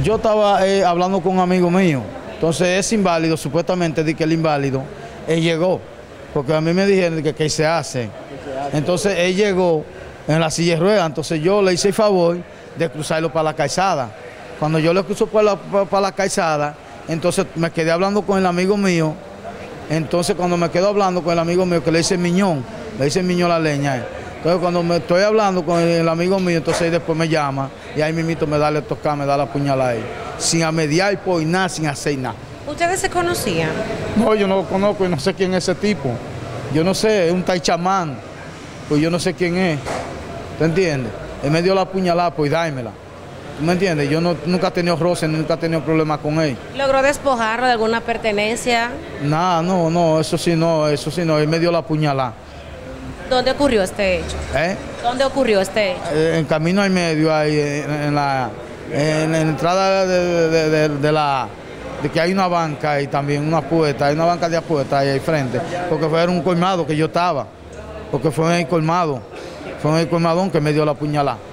yo estaba hablando con un amigo mío, entonces ese inválido, supuestamente di que el inválido, él llegó, porque a mí me dijeron que se hace. Entonces él llegó en la silla de ruedas, entonces yo le hice el favor de cruzarlo para la calzada. Cuando yo le cruzo para la calzada, entonces me quedé hablando con el amigo mío. Entonces cuando me quedo hablando con el amigo mío, que le dice Miñón la leña. Entonces cuando me estoy hablando con el amigo mío, entonces él después me llama y ahí mismito me da le tocar, me da la puñalada ahí. Sin amediar por nada, sin hacer nada. ¿Ustedes se conocían? No, yo no lo conozco y no sé quién es ese tipo. Yo no sé, es un taichamán, pues yo no sé quién es. ¿Te entiendes? Él me dio la puñalada, pues dármela. ¿Tú me entiendes? Yo nunca he tenido roce, nunca he tenido problemas con él. ¿Logró despojarlo de alguna pertenencia? Nada, no, eso sí no, él me dio la puñalada. ¿Dónde ocurrió este hecho? ¿Dónde ocurrió este hecho? En Camino al Medio, ahí, en la entrada de que hay una banca y también una puerta, hay una banca de apuestas ahí al frente, porque fue un colmado que yo estaba, porque fue en el colmadón que me dio la puñalada.